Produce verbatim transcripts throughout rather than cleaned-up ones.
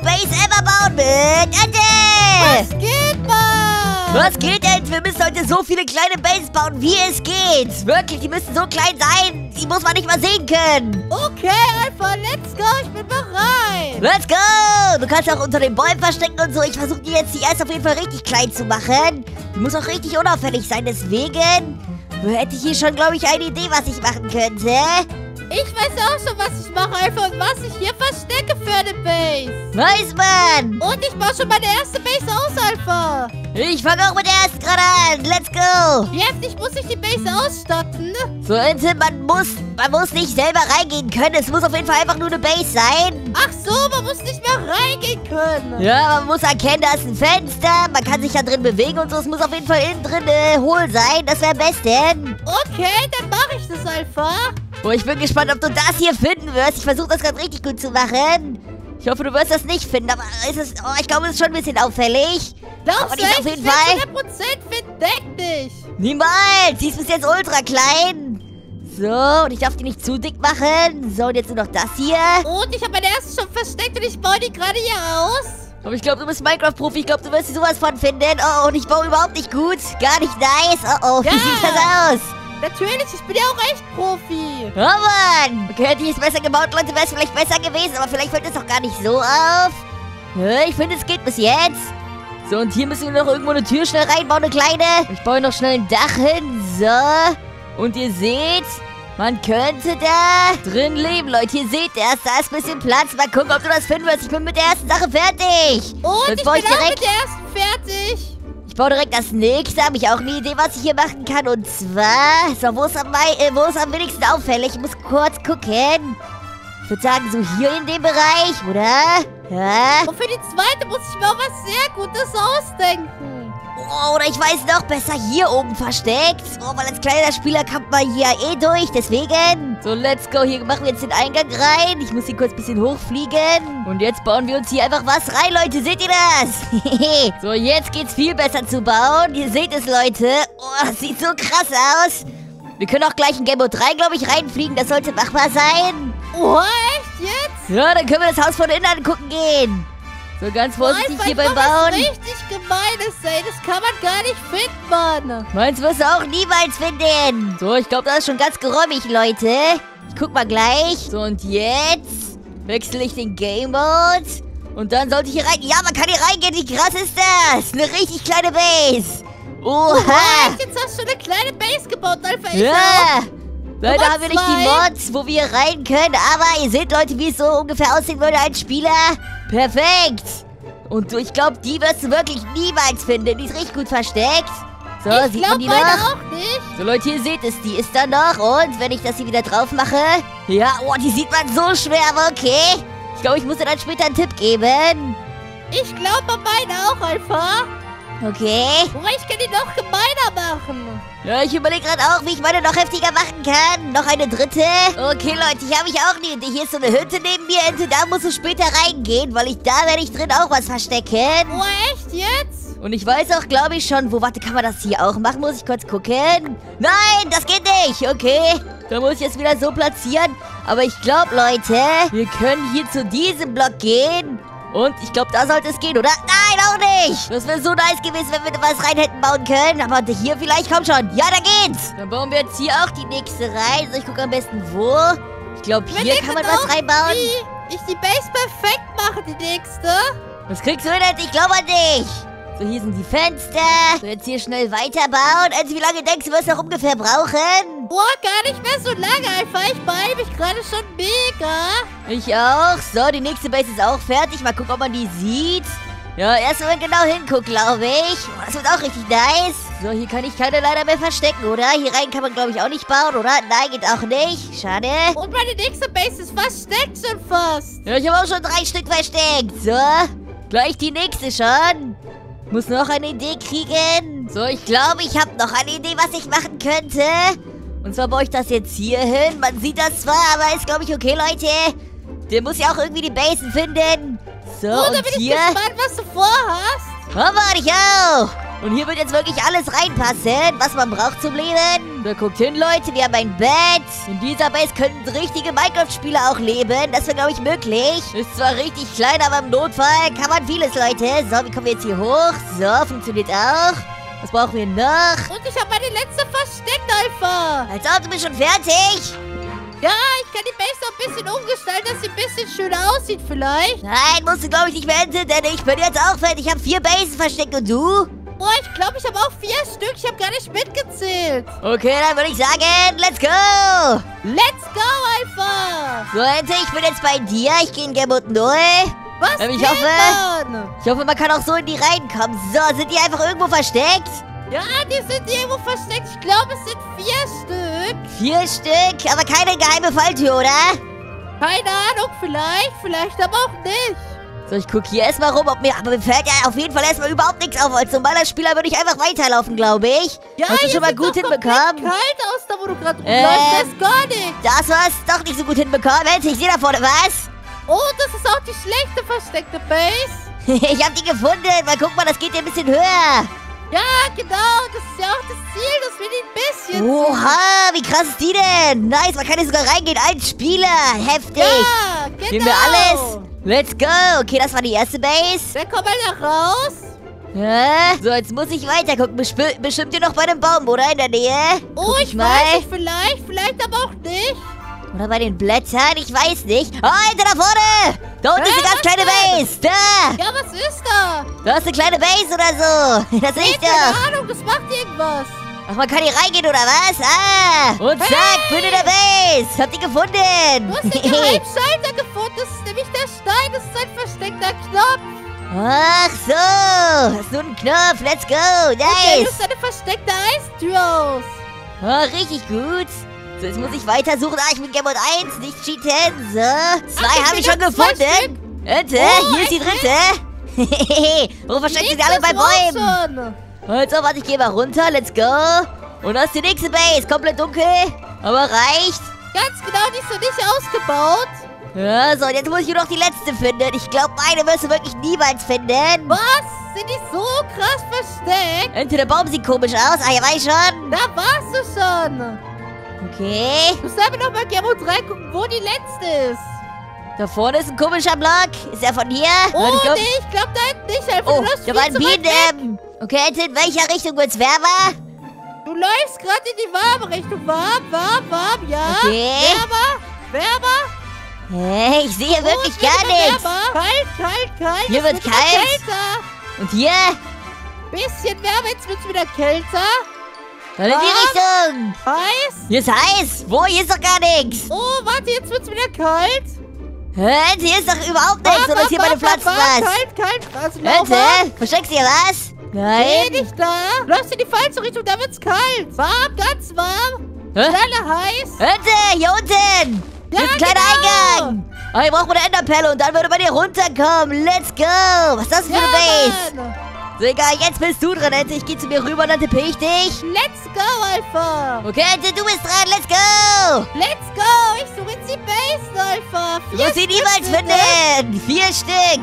Base ever bauen mit Ente. Was geht, Mann? Was geht denn? Wir müssen heute so viele kleine Bases bauen, wie es geht. Wirklich, die müssen so klein sein, die muss man nicht mal sehen können. Okay, Alpha, let's go, ich bin bereit. Let's go! Du kannst auch unter den Bäumen verstecken und so. Ich versuche die jetzt die erst auf jeden Fall richtig klein zu machen. Die muss auch richtig unauffällig sein, deswegen hätte ich hier schon, glaube ich, eine Idee, was ich machen könnte. Ich weiß auch schon, was ich mache, Alpha, und was ich hier verstecke für eine Base. Nice, Mann! Und ich baue schon meine erste Base aus, Alpha. Ich fange auch mit der ersten gerade an. Let's go! Wie heftig muss ich die Base ausstatten? So, Ente, man muss, man muss nicht selber reingehen können. Es muss auf jeden Fall einfach nur eine Base sein. Ach so, man muss nicht mehr reingehen können. Ja, man muss erkennen, da ist ein Fenster. Man kann sich da drin bewegen und so. Es muss auf jeden Fall innen drin äh, hohl sein. Das wäre am besten. Okay, dann mache ich das, Alpha. Oh, ich bin gespannt, ob du das hier finden wirst. Ich versuche das gerade richtig gut zu machen. Ich hoffe, du wirst das nicht finden, aber ist es, oh, ich glaube, es ist schon ein bisschen auffällig. Glaubst aber du nicht echt? auf jeden Ich Fall. hundert Prozent verdeckt dich. Niemals! Sie ist bis jetzt ultra klein. So, und ich darf die nicht zu dick machen. So, und jetzt nur noch das hier. Und ich habe meine erste schon versteckt und ich baue die gerade hier aus. Aber ich glaube, du bist Minecraft-Profi. Ich glaube, du wirst sowas von finden. Oh, und ich baue überhaupt nicht gut. Gar nicht nice. Oh, oh, Ja. wie sieht das aus? Natürlich, ich bin ja auch echt Profi. Oh, Mann. Okay, hätte ich es besser gebaut, Leute, wäre es vielleicht besser gewesen. Aber vielleicht fällt es auch gar nicht so auf. Ja, ich finde, es geht bis jetzt. So, und hier müssen wir noch irgendwo eine Tür schnell reinbauen, eine kleine. Ich baue noch schnell ein Dach hin. So. Und ihr seht, man könnte da drin leben, Leute. Ihr seht erst, da ist ein bisschen Platz. Mal gucken, ob du das finden wirst. Ich bin mit der ersten Sache fertig. Und Dann ich baue bin ich auch direkt- mit der ersten fertig. Ich baue direkt das nächste. Habe ich auch eine Idee, was ich hier machen kann. Und zwar, so, wo ist am, mei- äh, wo ist am wenigsten auffällig? Ich muss kurz gucken. Ich würde sagen, so hier in dem Bereich, oder? Ja. Und für die zweite muss ich mir auch was sehr Gutes ausdenken. Oh, oder ich weiß noch besser, hier oben versteckt. Oh, weil als kleiner Spieler kommt man hier eh durch, deswegen. So, let's go. Hier machen wir jetzt den Eingang rein. Ich muss hier kurz ein bisschen hochfliegen. Und jetzt bauen wir uns hier einfach was rein, Leute. Seht ihr das? So, jetzt geht's viel besser zu bauen. Ihr seht es, Leute. Oh, das sieht so krass aus. Wir können auch gleich in Game Mode drei, glaube ich, reinfliegen. Das sollte machbar sein. Oh, echt jetzt? Ja, dann können wir das Haus von innen angucken gehen. So, ganz vorsichtig Alpha, hier ich beim mach was Bauen. richtig Gemeines, ey. Das kann man gar nicht finden, Mann. Meins wirst du auch niemals finden. So, ich glaube, das ist schon ganz geräumig, Leute. Ich guck mal gleich. So, und jetzt wechsle ich den Game Mode. Und dann sollte ich hier rein. Ja, man kann hier reingehen. Wie krass ist das? Eine richtig kleine Base. Oha. Echt? Jetzt hast du eine kleine Base gebaut, Alpha. Ich auch. Ja. Leider Nummer haben wir nicht die zwei. Mods, wo wir rein können. Aber ihr seht, Leute, wie es so ungefähr aussehen würde als Spieler. Perfekt. Und du, ich glaube, die wirst du wirklich niemals finden. Die ist richtig gut versteckt. So, Ich sieht man glaube die meine noch? auch nicht. So, Leute, ihr seht es, die ist da noch. Und wenn ich das hier wieder drauf mache. Ja, oh, die sieht man so schwer, aber okay. Ich glaube, ich muss dir dann später einen Tipp geben. Ich glaube an meine auch, Alpha. Okay. Oder ich kann die noch gemeiner machen. Ja, ich überlege gerade auch, wie ich meine noch heftiger machen kann. Noch eine dritte. Okay, Leute, hier habe ich auch eine Idee. Hier ist so eine Hütte neben mir, Ente. Da musst du später reingehen, weil ich da werde ich drin auch was verstecken. Oh, echt jetzt? Und ich weiß auch, glaube ich, schon, wo, warte, kann man das hier auch machen? Muss ich kurz gucken? Nein, das geht nicht. Okay, da muss ich jetzt wieder so platzieren. Aber ich glaube, Leute, wir können hier zu diesem Block gehen. Und ich glaube, da sollte es gehen, oder? Nein, auch nicht. Das wäre so nice gewesen, wenn wir da was rein hätten bauen können. Aber hier vielleicht, komm schon. Ja, da geht's. Dann bauen wir jetzt hier auch die nächste rein. So, ich gucke am besten, wo. Ich glaube, hier kann man was reinbauen. Wie ich die Base perfekt mache, die nächste. Was kriegst du denn? Ich glaube an dich. So, hier sind die Fenster. So, jetzt hier schnell weiterbauen. Also, wie lange denkst du, wirst du noch ungefähr brauchen? Boah, gar nicht mehr so lange, Alpha. Ich beeile mich gerade schon mega. Ich auch. So, die nächste Base ist auch fertig. Mal gucken, ob man die sieht. Ja, erst wenn man genau hinguckt, glaube ich. Oh, das wird auch richtig nice. So, hier kann ich keine leider mehr verstecken, oder? Hier rein kann man, glaube ich, auch nicht bauen, oder? Nein, geht auch nicht. Schade. Und meine nächste Base ist versteckt schon fast. Ja, ich habe auch schon drei Stück versteckt. So, gleich die nächste schon. Muss noch eine Idee kriegen. So, ich glaube, ich habe noch eine Idee, was ich machen könnte. Und zwar baue ich das jetzt hier hin. Man sieht das zwar, aber ist, glaube ich, okay, Leute. Der muss ja auch irgendwie die Basen finden. So, Oh, da und bin ich hier... gespannt, was du vorhast. Aber ich auch. Und hier wird jetzt wirklich alles reinpassen, was man braucht zum Leben. Oder guckt hin, Leute, wir haben ein Bett. In dieser Base könnten richtige Minecraft-Spieler auch leben. Das wäre, glaube ich, möglich. Ist zwar richtig klein, aber im Notfall kann man vieles, Leute. So, wie kommen wir jetzt hier hoch? So, funktioniert auch. Was brauchen wir noch? Und ich habe meine letzte versteckt, Alpha. Als ob, du bist schon fertig. Ja, ich kann die Base noch ein bisschen umgestalten, dass sie ein bisschen schöner aussieht vielleicht. Nein, musst du, glaube ich, nicht mehr enden, denn ich bin jetzt auch fertig. Ich habe vier Bases versteckt und du? Boah, ich glaube, ich habe auch vier Stück. Ich habe gar nicht mitgezählt. Okay, dann würde ich sagen, let's go. Let's go, Alpha. So, Ente, ich bin jetzt bei dir. Ich gehe in Game Mode null. Was Ähm, ich geht, hoffe- Mann? Ich hoffe, man kann auch so in die Reihen kommen. So, sind die einfach irgendwo versteckt? Ja, die sind irgendwo versteckt. Ich glaube, es sind vier Stück. Vier Stück, aber keine geheime Falltür, oder? Keine Ahnung, vielleicht. Vielleicht aber auch nicht. So, ich gucke hier erstmal rum, ob mir... Aber mir fällt ja auf jeden Fall erstmal überhaupt nichts auf. Als normaler Spieler würde ich einfach weiterlaufen, glaube ich. Ja, Hast du hier schon mal sieht gut doch komplett hinbekommen? kalt aus, da wo du gerade Äh. rumläufst. Das ist gar nichts. Das war's doch nicht so gut hinbekommen. Ente, ich sehe da vorne was. Oh, das ist auch die schlechte versteckte Base. Ich habe die gefunden. Mal guck mal, das geht hier ein bisschen höher. Ja, genau. Das ist ja auch das Ziel, dass wir die ein bisschen Oha, wie krass ist die denn? Nice, man kann hier sogar reingehen als Spieler. Heftig. Ja, genau. Nehmen wir alles. Let's go. Okay, das war die erste Base. Dann komm mal da raus. Ja. So, jetzt muss ich weiter gucken. Besp bestimmt hier noch bei dem Baum, oder? In der Nähe. Oh, Guck ich weiß nicht, vielleicht, vielleicht aber auch nicht. Oder bei den Blättern, ich weiß nicht. Oh, Alter, da vorne! Da unten Hä, ist eine ganz was kleine denn? Base. Da! Ja, was ist da? Da ist eine kleine Base oder so. Das sehe Nee, ich keine doch. Ahnung, das macht irgendwas. Ach, man kann hier reingehen, oder was? Ah! Und zack, Hey! bin in der Base. Habt ihr gefunden? Du hast den Geheimschalter gefunden. Das ist nämlich der Stein. Das ist ein versteckter Knopf. Ach so. Das ist nur ein Knopf. Let's go. Und der Nice. löst eine versteckte Eistür aus. Oh, richtig gut. So, jetzt muss ich weiter suchen. Ah, ich bin Game Mode eins, nicht cheaten. So, zwei Ach, habe ich bin schon noch zwei gefunden. Ente, Oh, hier ist die echt dritte. Wo verstecken Nee, sie alle das bei war's Bäumen? schon. Also, warte, ich gehe mal runter. Let's go. Und das ist die nächste Base. Komplett dunkel, aber reicht. Ganz genau, die ist noch nicht ausgebaut. Ja, so, und jetzt muss ich nur noch die letzte finden. Ich glaube, meine wirst du wirklich niemals finden. Was? Sind die so krass versteckt? Ente, der Baum sieht komisch aus. Ah, ja, weiß schon. Da warst du schon. Okay. Du musst einfach nochmal Game Mode drei gucken, wo die letzte ist. Da vorne ist ein komischer Block. Ist er von hier? Oh, Warte, ich glaub- nee, ich glaube da hinten nicht. Einfach, Oh, du läufst da viel war ein zu weit weg. Bienen. Okay, Ente, in welcher Richtung wird's wärmer? Du läufst gerade in die warme Richtung. Warm, warm, warm, ja. Okay. Wärmer, wärmer. Hä, ich sehe hier Oh, wirklich es wird gar immer nichts. wärmer. Kalt, kalt, kalt. Hier Es wird immer kalt. Kälter. Und hier? Bisschen wärmer, jetzt wird's wieder kälter. Dann in die Was? Richtung. Heiß. Hier ist heiß. Wo? Hier ist doch gar nichts. Oh, warte, jetzt wird's wieder kalt. Hä, hier ist doch überhaupt nichts. Oder ist hier bei den Pflanzen was? Kalt, kalt. Also laufen. Ente, versteckst du hier was? Nee, Nein. nicht da. Läufst in die falsche Richtung, da wird's kalt. Warm, ganz warm. Hä? Schneller heiß. Ente, hier unten. Ja, Hier ist ein kleiner genau. Eingang. Ah, hier brauchen wir eine Enderperle und dann würde man hier runterkommen. Let's go. Was ist das für Ja, eine Base? Mann. So, egal, jetzt bist du dran, Ente. Ich gehe zu mir rüber und dann tippe ich dich. Let's go, Alpha. Okay, Ente, du bist dran. Let's go. Let's go. Ich suche jetzt die Base, Alpha. Du Vier musst sie Stück niemals sind es. finden. Vier Stück,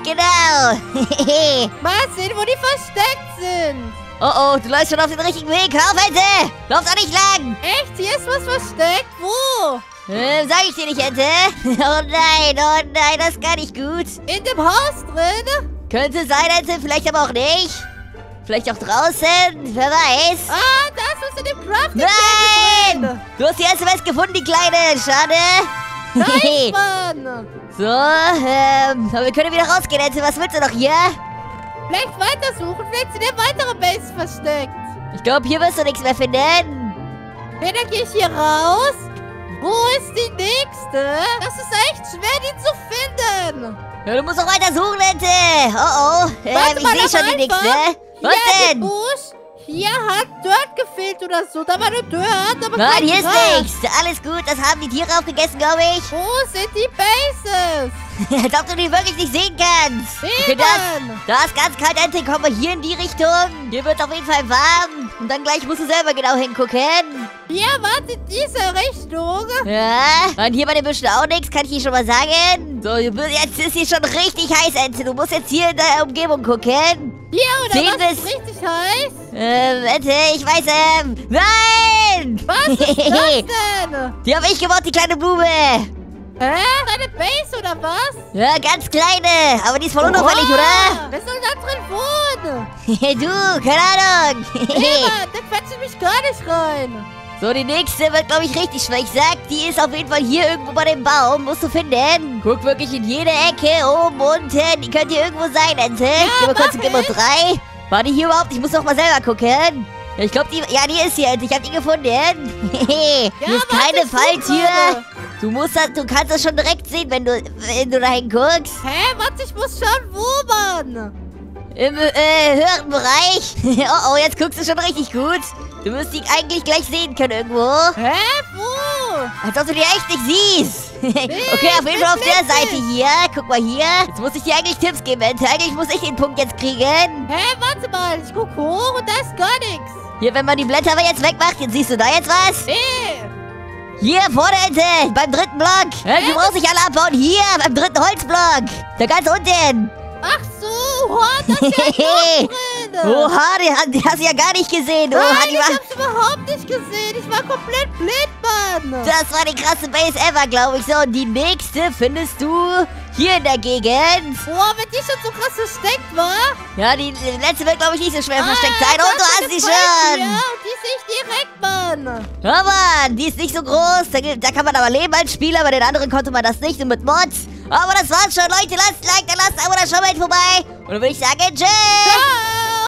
genau. Mal sehen, wo die versteckt sind. Oh, oh, du läufst schon auf den richtigen Weg. Hör auf, Ente. Lauf da nicht lang. Echt? Hier ist was versteckt? Wo? Ähm, sag ich dir nicht, Ente. Oh nein, oh nein, das ist gar nicht gut. In dem Haus drin? Könnte sein, Ente, vielleicht aber auch nicht. Vielleicht auch draußen, wer weiß. Ah, da ist was in dem Crafting Nein! drin. Du hast die S M S gefunden, die Kleine. Schade. Nice, Mann. So, ähm, aber wir können wieder rausgehen, Ente. Was willst du noch hier? Vielleicht weitersuchen, vielleicht sind ja weitere Base versteckt. Ich glaube, hier wirst du nichts mehr finden. Okay, dann gehe ich hier raus. Wo ist die nächste? Das ist echt schwer, die zu finden. Ja, du musst auch weiter suchen, Ente. Oh, oh. Ähm, Warte ich mal, sehe aber schon die einfach. nächste. Was Hier denn? in dem Busch. Hier hat Dirt gefehlt oder so. Da war nur Dirt, aber Nein, kein hier ist Gras. nichts. Alles gut, das haben die Tiere aufgegessen, glaube ich. Wo sind die Bases? Als ob du die wirklich nicht sehen kannst. Okay, das, Eben. da ist ganz kalt, Ente. Kommen wir hier in die Richtung. Hier wird auf jeden Fall warm. Und dann gleich musst du selber genau hingucken. Hier, warte, in diese Richtung. Ja, und hier bei den Büschen auch nichts, kann ich dir schon mal sagen. So, du bist- jetzt ist hier schon richtig heiß, Ente. Du musst jetzt hier in der Umgebung gucken. Hier, oder zehn was bis... ist richtig heiß? Ähm, warte, ich weiß, ähm... Nein! Was ist das denn? Die habe ich gebaut, die kleine Blume. Hä? Deine Base oder was? Ja, ganz kleine. Aber die ist voll unauffällig, oder? Wer soll da drin wohnen? Du, keine Ahnung. Nee, Mann, da quetsche mich gar nicht rein. So, die nächste wird, glaube ich, richtig schwer. Ich sag, die ist auf jeden Fall hier irgendwo bei dem Baum. Musst du finden. Guck wirklich in jede Ecke, oben, unten. Die könnte hier irgendwo sein, Ente. Ja, Geh mal kurz mach in Nummer ich. drei. War die hier überhaupt? Ich muss doch mal selber gucken. Ja, ich glaube, die... Ja, die ist hier, Ente. Ich habe die gefunden. Hier ist warte, keine ich such Falltür. gerade. Du musst das, du kannst das schon direkt sehen, wenn du, wenn du da hinguckst. Hä? Warte, ich muss schauen, wo, Mann? Im äh, höheren Bereich. Oh, oh, jetzt guckst du schon richtig gut. Du wirst die eigentlich gleich sehen können irgendwo. Hä? Wo? Als ob du die echt nicht siehst. Okay, auf jeden Fall auf der Seite hier. Guck mal hier. Jetzt muss ich dir eigentlich Tipps geben, Ente. Eigentlich muss ich den Punkt jetzt kriegen. Hä? Warte mal, ich guck hoch und da ist gar nichts. Hier, wenn man die Blätter aber jetzt wegmacht, jetzt siehst du da jetzt was? Nee. Hier, vorne, Ente. Beim dritten Block. Ja, du brauchst nicht alle abbauen. Hier, beim dritten Holzblock. Da ganz unten. Ach so, oh, da ist ja ein Loch drin. Oha, die, hat- die hast du ja gar nicht gesehen. Oha, Nein, die ich war... hab's überhaupt nicht gesehen. Ich war komplett blind, Mann. Das war die krasse Base ever, glaube ich. So, und die nächste findest du hier in der Gegend. Boah, wenn die schon so krass versteckt war. Ja, die die letzte wird, glaube ich, nicht so schwer Ah, versteckt ja, sein. da Und du ist hast eine sie Falltür. schon. Ja, und die sehe ich direkt, Mann. Ja, Mann, die ist nicht so groß. Da, gibt- da kann man aber leben als Spieler. Bei den anderen konnte man das nicht und mit Mods. Aber das war's schon, Leute. Lasst ein Like da, lasst ein Abo da, schaut mal vorbei. Und dann würde ich sagen, tschüss. Ciao.